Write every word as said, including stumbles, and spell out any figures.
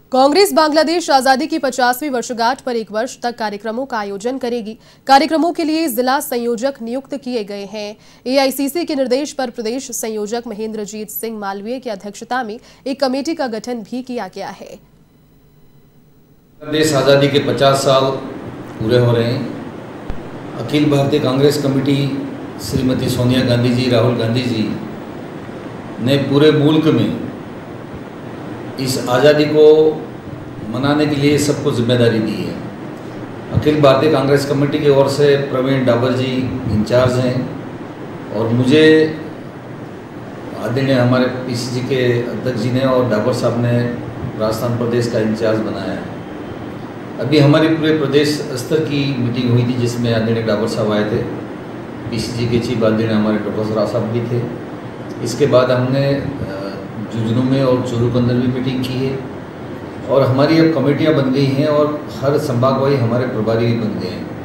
कांग्रेस बांग्लादेश आजादी की पचासवीं वर्षगांठ पर एक वर्ष तक कार्यक्रमों का आयोजन करेगी। कार्यक्रमों के लिए जिला संयोजक नियुक्त किए गए हैं। एआईसीसी के निर्देश पर प्रदेश संयोजक महेंद्रजीत सिंह मालवीय की अध्यक्षता में एक कमेटी का गठन भी किया गया है। देश आजादी के पचास साल पूरे हो रहे हैं। अखिल भारतीय कांग्रेस कमेटी श्रीमती सोनिया गांधी जी, राहुल गांधी जी ने पूरे मुल्क में इस आज़ादी को मनाने के लिए सबको जिम्मेदारी दी है। अखिल भारतीय कांग्रेस कमेटी की ओर से प्रवीण डाबर जी इंचार्ज हैं और मुझे आदरणीय हमारे पीसीसी के अध्यक्ष जी ने और डाबर साहब ने राजस्थान प्रदेश का इंचार्ज बनाया है। अभी हमारी पूरे प्रदेश स्तर की मीटिंग हुई थी जिसमें आदरणीय डाबर साहब आए थे, पीसीसी के चीफ आदरणीय हमारे डॉक्टर सराफ साहब भी थे। इसके बाद हमने झुंझुनू में और चूरू के अंदर भी मीटिंग की है और हमारी अब कमेटियां बन गई हैं और हर संभाग वाई हमारे प्रभारी भी बन गए हैं।